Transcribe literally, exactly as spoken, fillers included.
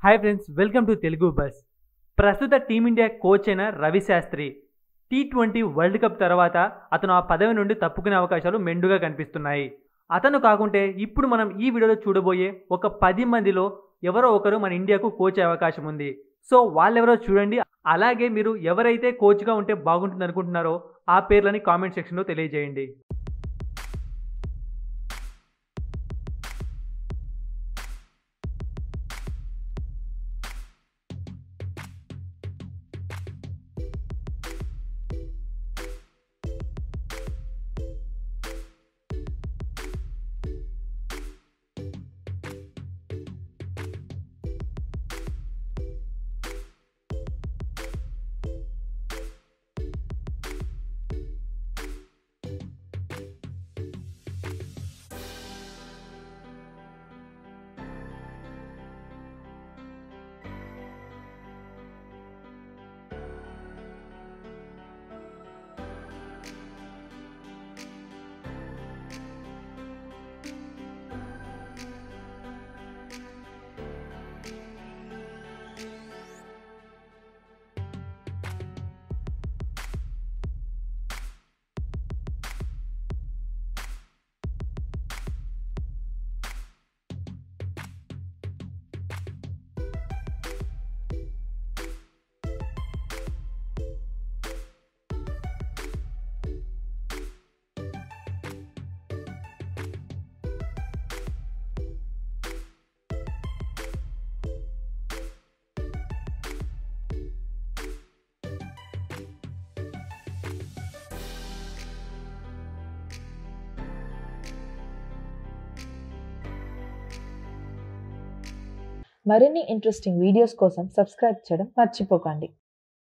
Hi friends, welcome to Telugu bus. ప్రస్తుత Team India coach అయిన Ravi Shastri T twenty World Cup తర్వాత అతను ఆ పదవి నుండి తప్పుకునే అవకాశాలు మెండుగా కనిపిస్తున్నాయి. అతను కాకుంటే ఇప్పుడు మనం ఈ వీడియోలో చూడబోయే ఒక పది మందిలో ఎవరో ఒకరు మన ఇండియాకు కోచ్ అయ్యే అవకాశం ఉంది. సో వాళ్ళెవరో చూడండి. అలాగే మీరు ఎవరైతే కోచ్గా ఉంటే బాగుంటుంది అనుకుంటున్నారో ఆ పేర్లని కామెంట్ సెక్షన్లో తెలియజేయండి. మరిన్ని ఇంట్రెస్టింగ్ వీడియోస్ కోసం సబ్స్క్రైబ్ చేయడం మర్చిపోకండి.